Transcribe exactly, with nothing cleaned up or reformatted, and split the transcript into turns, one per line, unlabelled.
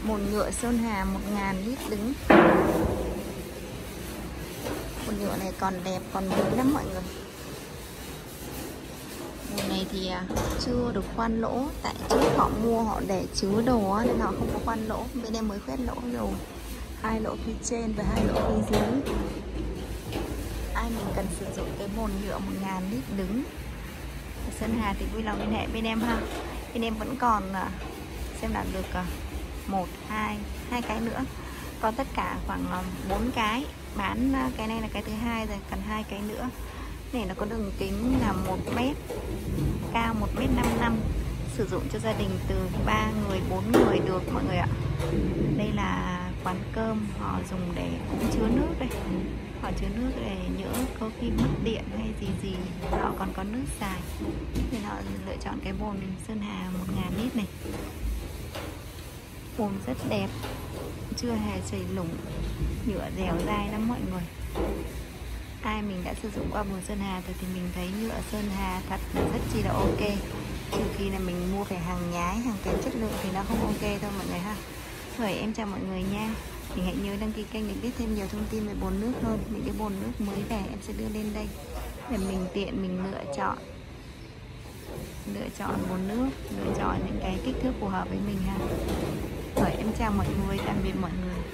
Bồn nhựa Sơn Hà một nghìn lít đứng. Bồn nhựa này còn đẹp, còn mới lắm mọi người. Bồn này thì chưa được khoan lỗ, tại trước họ mua họ để chứa đồ á, nên họ không có khoan lỗ. Bên em mới khoét lỗ rồi, hai lỗ phía trên và hai lỗ phía dưới. Ai mình cần sử dụng cái bồn nhựa một nghìn lít đứng Sơn Hà thì vui lòng liên hệ bên em ha. Bên em vẫn còn xem là được một, hai, hai cái nữa. Còn tất cả khoảng bốn cái. Bán cái này là cái thứ hai rồi, cần hai cái nữa. Này nó có đường kính là một mét, cao một mét năm mươi lăm. Sử dụng cho gia đình từ ba người, bốn người được mọi người ạ. Đây là quán cơm họ dùng để cũng chứa nước đây. Họ chứa nước để nhỡ có khi mất điện hay gì gì họ còn có nước xài, nên họ lựa chọn cái bồn Sơn Hà một nghìn lít này. Bồn rất đẹp, chưa hề chảy lủng, nhựa dẻo dai lắm mọi người. Ai mình đã sử dụng qua bồn Sơn Hà rồi thì mình thấy nhựa Sơn Hà thật là rất chi là ok. Trừ khi là mình mua phải hàng nhái, hàng kém chất lượng thì nó không ok thôi mọi người ha. Rồi em chào mọi người nha. Mình hãy nhớ đăng ký kênh để biết thêm nhiều thông tin về bồn nước hơn. Những cái bồn nước mới về em sẽ đưa lên đây để mình tiện mình lựa chọn lựa chọn bồn nước, lựa chọn những cái kích thước phù hợp với mình ha. Rồi em chào mọi người, tạm biệt mọi người.